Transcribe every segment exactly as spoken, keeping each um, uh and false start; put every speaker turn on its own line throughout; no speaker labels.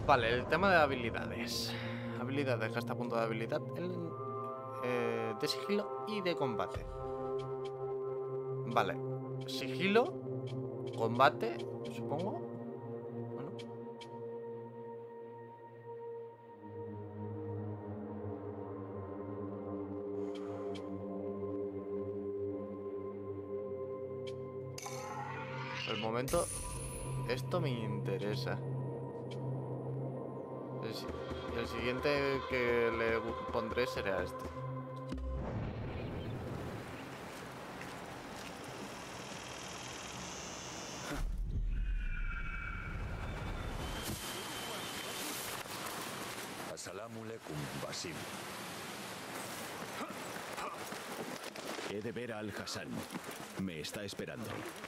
Vale, el tema de habilidades. Habilidades, gasta punto de habilidad en, eh, de sigilo y de combate. Vale, sigilo, combate, supongo. Bueno. Por el momento, esto me interesa. El, si- el siguiente que le pondré será este.
Assalamu alaikum, Basim. He de ver a Al-Hassan. Me está esperando.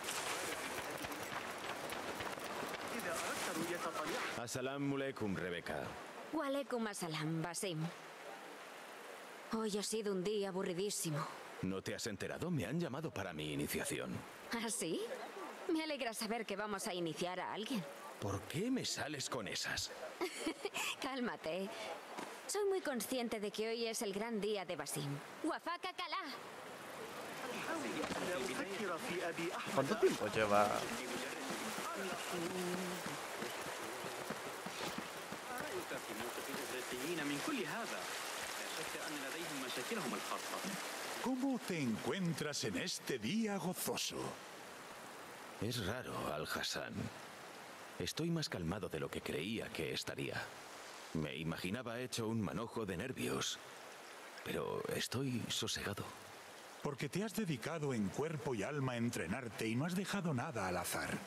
Assalamu alaikum, Rebeca.
Walaikum assalam, Basim. Hoy ha sido un día aburridísimo.
¿No te has enterado? Me han llamado para mi iniciación.
¿Ah, sí? Me alegra saber que vamos a iniciar a alguien.
¿Por qué me sales con esas?
Cálmate. Soy muy consciente de que hoy es el gran día de Basim. Wafaka Kala.
¿Cuánto tiempo lleva?
¿Cómo te encuentras en este día gozoso?
Es raro, Al-Hassan. Estoy más calmado de lo que creía que estaría. Me imaginaba hecho un manojo de nervios, pero estoy sosegado.
Porque te has dedicado en cuerpo y alma a entrenarte y no has dejado nada al azar.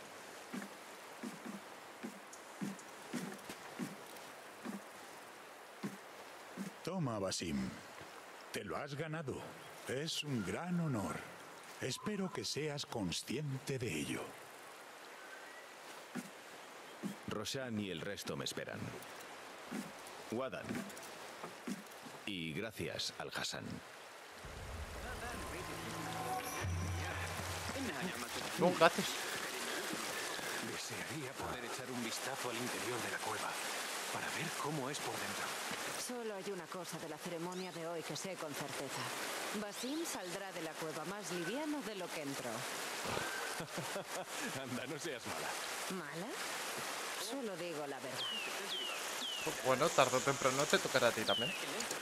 Toma, Basim. Te lo has ganado. Es un gran honor. Espero que seas consciente de ello.
Roshan y el resto me esperan. Wadan. Y gracias, Al-Hassan.
No, gracias.
Desearía poder echar un vistazo al interior de la cueva para ver cómo es por dentro.
Solo hay una cosa de la ceremonia de hoy que sé con certeza. Basim saldrá de la cueva más liviano de lo que entró.
Anda, no seas mala.
¿Mala? Solo digo la verdad.
Bueno, tarde o temprano te tocará a ti también.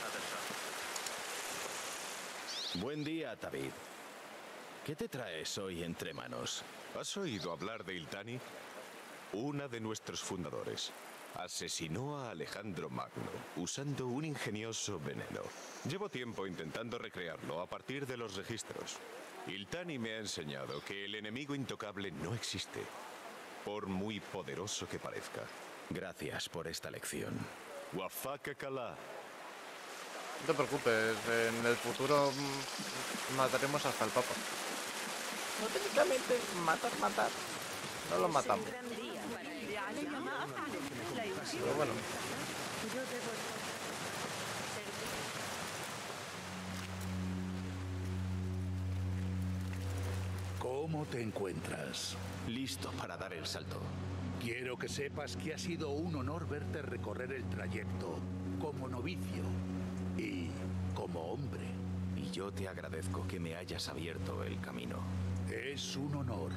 Buen día, Tabid. ¿Qué te traes hoy entre manos?
¿Has oído hablar de Iltani? Una de nuestros fundadores. Asesinó a Alejandro Magno usando un ingenioso veneno. Llevo tiempo intentando recrearlo a partir de los registros. Iltani me ha enseñado que el enemigo intocable no existe, por muy poderoso que parezca.
Gracias por esta lección.
Wafaka Kala.
No te preocupes, en el futuro mm, mataremos hasta el Papa. No técnicamente, matar, matar. No lo matamos. Pero bueno.
¿Cómo te encuentras?
Listo para dar el salto.
Quiero que sepas que ha sido un honor verte recorrer el trayecto como novicio y como hombre.
Y yo te agradezco que me hayas abierto el camino.
Es un honor.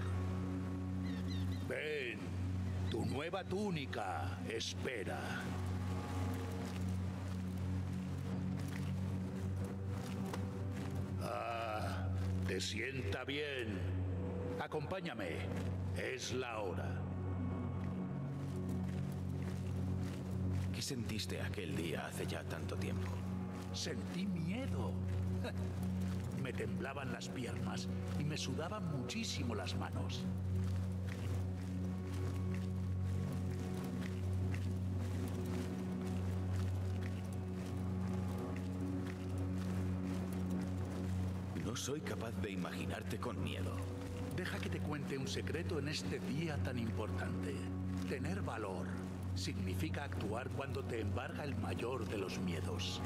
Ven, tu nueva túnica espera. Ah, te sienta bien. Acompáñame. Es la hora.
¿Qué sentiste aquel día hace ya tanto tiempo?
Sentí miedo. Me temblaban las piernas y me sudaban muchísimo las manos.
No soy capaz de imaginarte con miedo.
Deja que te cuente un secreto en este día tan importante. Tener valor significa actuar cuando te embarga el mayor de los miedos.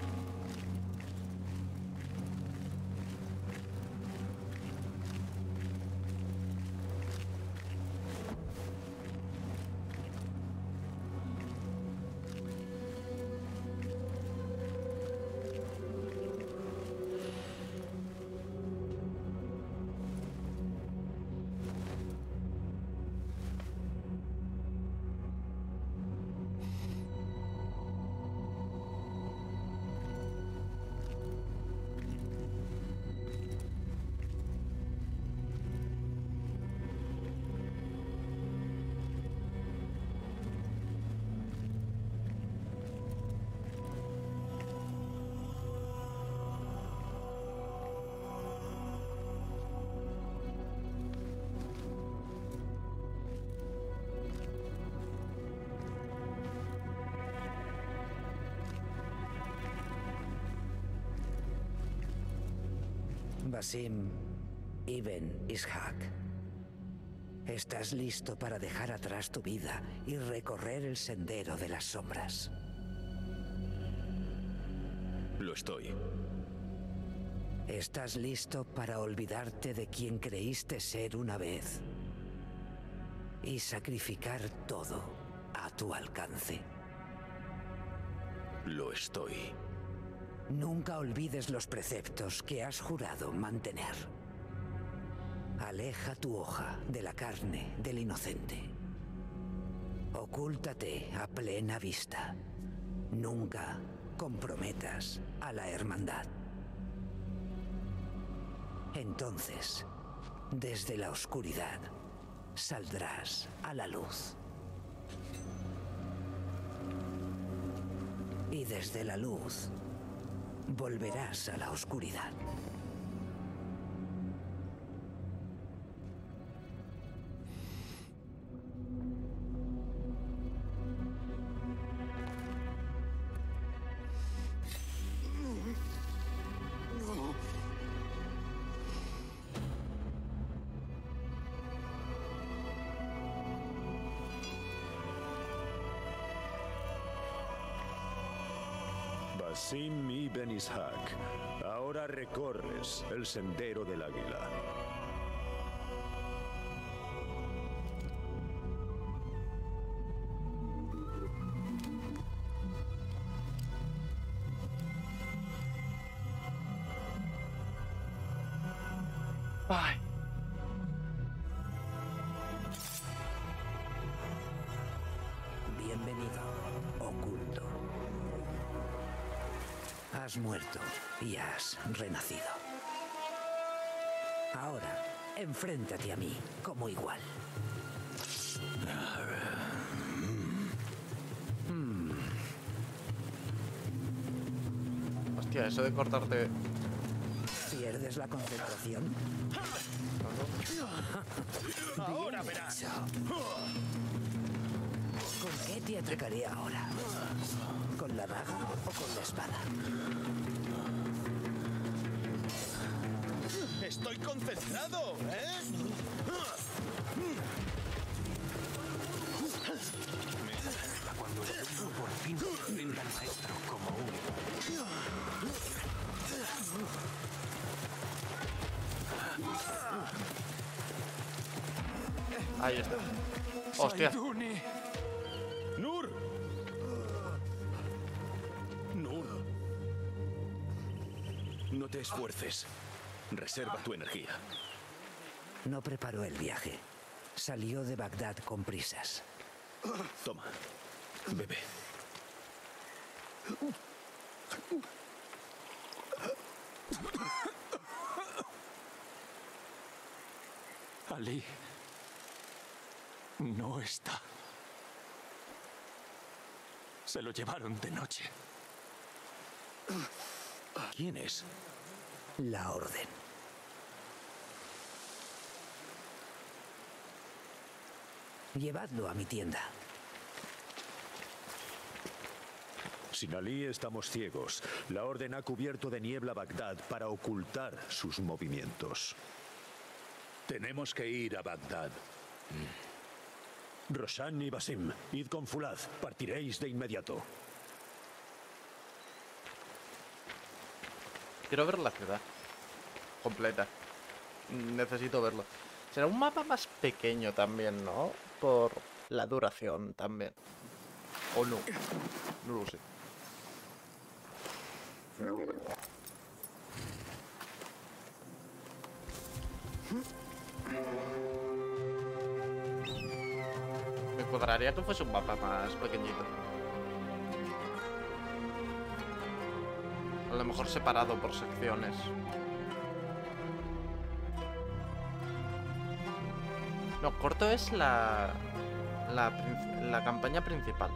Basim Ibn Ishaq, estás listo para dejar atrás tu vida y recorrer el sendero de las sombras.
Lo estoy.
¿Estás listo para olvidarte de quien creíste ser una vez y sacrificar todo a tu alcance?
Lo estoy.
Nunca olvides los preceptos que has jurado mantener. Aleja tu hoja de la carne del inocente. Ocúltate a plena vista. Nunca comprometas a la hermandad. Entonces, desde la oscuridad, saldrás a la luz. Y desde la luz, volverás a la oscuridad.
Basim Ibn Ishaq, ahora recorres el sendero del águila.
Ay.
Bienvenido, oculto. Has muerto y has renacido. Ahora, enfréntate a mí como igual.
Hostia, eso de cortarte...
¿Pierdes la concentración?
Ahora verás.
¿Con qué te atacaré ahora? ¿Con la daga o con la espada?
¡Estoy concentrado! ¿Eh?
Me encanta cuando el alumno por fin enfrenta al maestro como único.
Ahí está. Hostia.
¡Nur! ¡Nur! No te esfuerces. Reserva tu energía.
No preparó el viaje. Salió de Bagdad con prisas.
Toma. Bebe.
Ali no está. Se lo llevaron de noche.
¿Quién es?
La orden. Llevadlo a mi tienda.
Sin Ali estamos ciegos. La orden ha cubierto de niebla Bagdad para ocultar sus movimientos.
Tenemos que ir a Bagdad.
Roshan y Basim, id con Fulad. Partiréis de inmediato.
Quiero ver la ciudad completa. Necesito verlo. Será un mapa más pequeño también, ¿no? Por la duración también. O no. No lo sé. Me cuadraría que fuese un mapa más pequeñito. A lo mejor separado por secciones. No, corto es la, la, la campaña principal.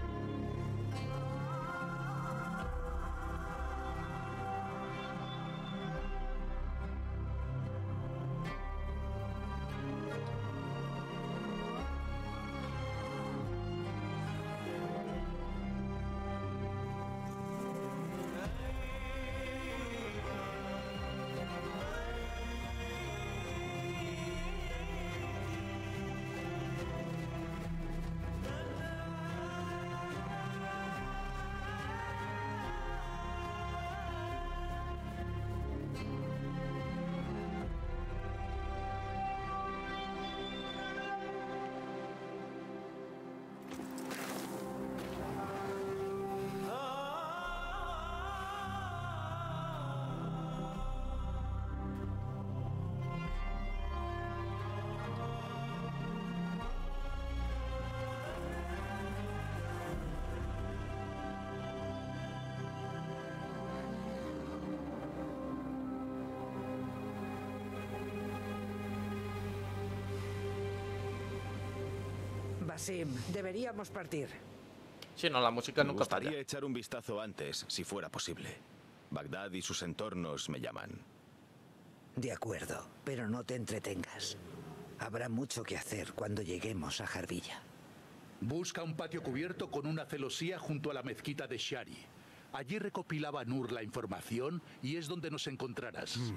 Basim, deberíamos partir.
Sí, no, la música
Me
nunca
gustaría
falla.
echar un vistazo antes, si fuera posible. Bagdad y sus entornos me llaman.
De acuerdo, pero no te entretengas. Habrá mucho que hacer cuando lleguemos a Jarbilla.
Busca un patio cubierto con una celosía junto a la mezquita de Shari. Allí recopilaba Nur la información y es donde nos encontrarás.
Y,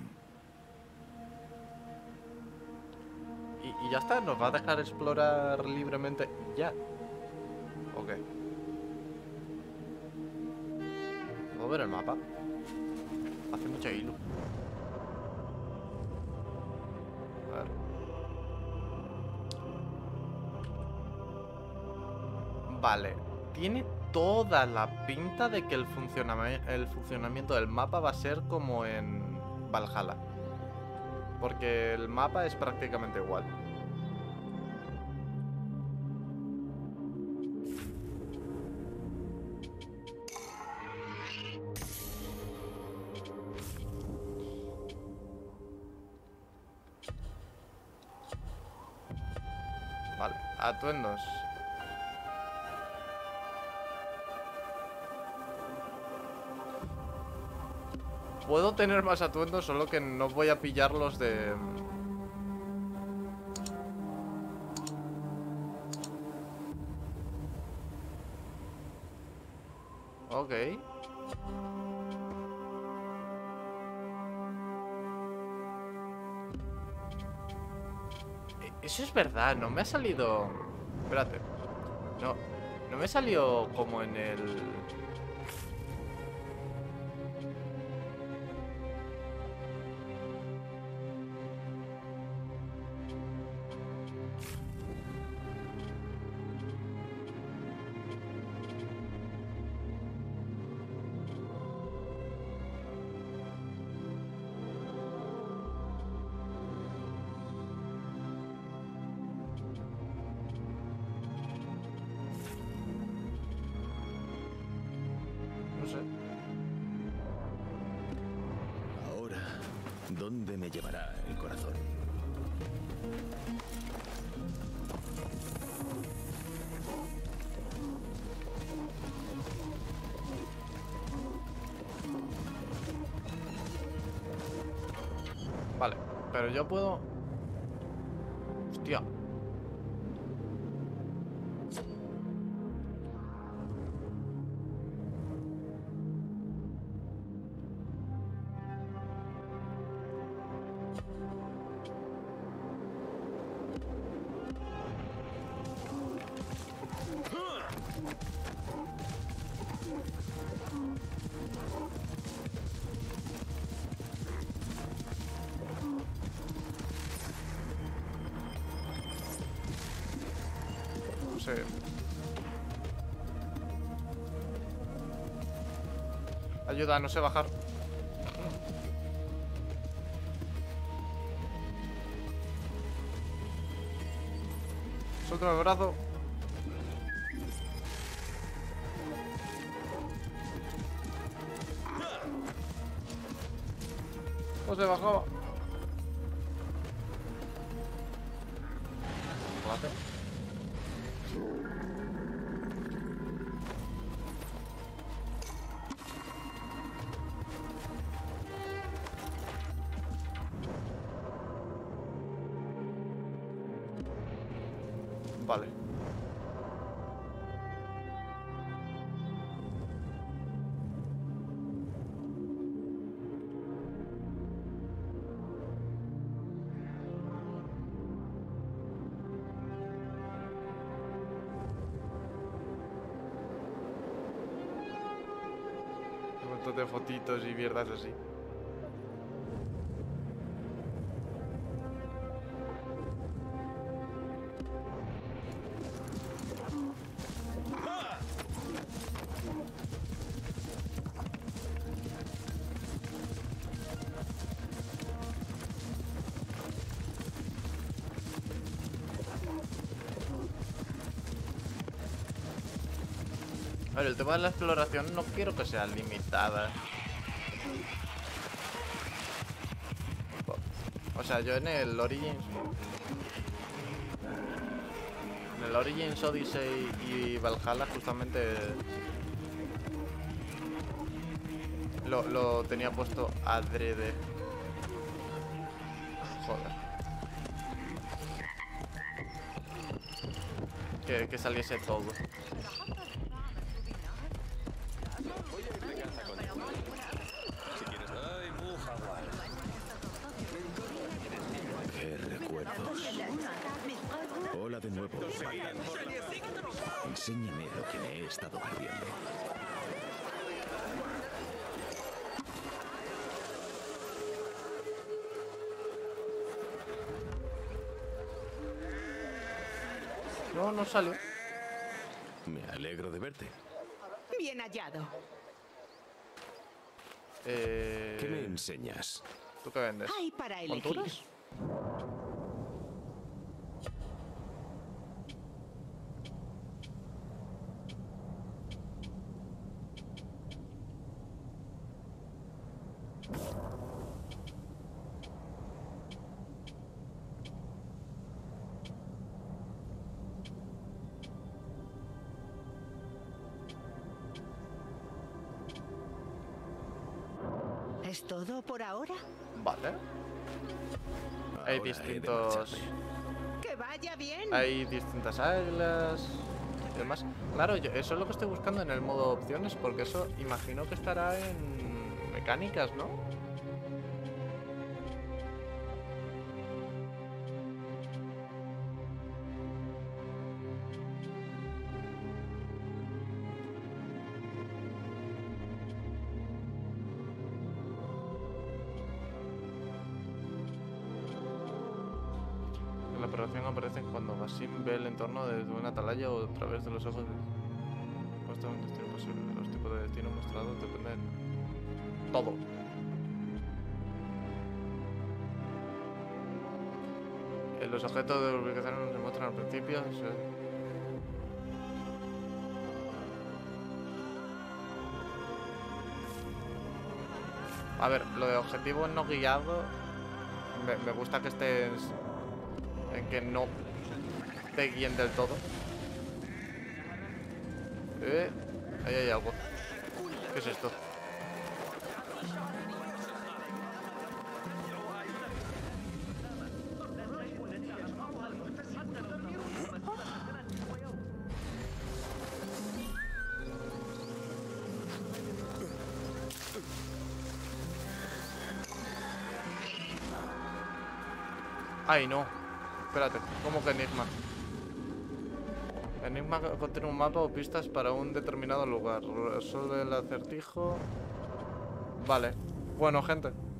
y ya está, nos va a dejar explorar libremente ya. Ok. ¿Puedo ver el mapa? Hace mucha ilu. A ver. Vale. Tiene toda la pinta de que el, funcionami- el funcionamiento del mapa va a ser como en Valhalla. Porque el mapa es prácticamente igual. Vale, atuendos. Puedo tener más atuendos, solo que no voy a pillar los de... Ok. Eso es verdad, no me ha salido... Espérate. No, no me salió como en el... No sé.
Ahora, ¿dónde me llevará el corazón?
Vale, pero yo puedo... Hostia. No sé. Ayuda, no sé bajar. Suéltame el brazo. No se bajaba. Vale. Vale. Un montón de fotitos y mierdas así. A ver, el tema de la exploración no quiero que sea limitada. O sea, yo en el Origins En el Origins, Odyssey y Valhalla justamente lo, lo tenía puesto adrede. Joder. Que, que saliese todo.
Qué recuerdos. Hola de nuevo. Enséñame lo que me he estado perdiendo.
No, no salió.
Me alegro de verte.
Bien hallado.
Eh...
¿Qué me enseñas?
¿Tú qué vendes?
Hay para elegir.
¿Monturas?
¿Es todo por ahora?
Vale.
Ahora
Hay
he de
distintos...
marcharme.
¡Que vaya bien!
Hay distintas águilas y demás. Claro, yo, eso es lo que estoy buscando en el modo opciones, porque eso imagino que estará en mecánicas, ¿no? La operación aparece cuando Basim ve el entorno desde una atalaya o a través de los ojos de... Cuesta un destino posible. Los tipos de destino mostrados dependen... Todo. Eh, Los objetos de ubicación no se muestran al principio. Se... A ver, lo de objetivo no guiado... Me, me gusta que estés... en que no te guíen del todo. Eh, ahí hay algo. ¿Qué es esto? Ay, no. Espérate, ¿cómo que Enigma? Enigma contiene un mapa o pistas para un determinado lugar. Resuelve el acertijo. Vale. Bueno, gente,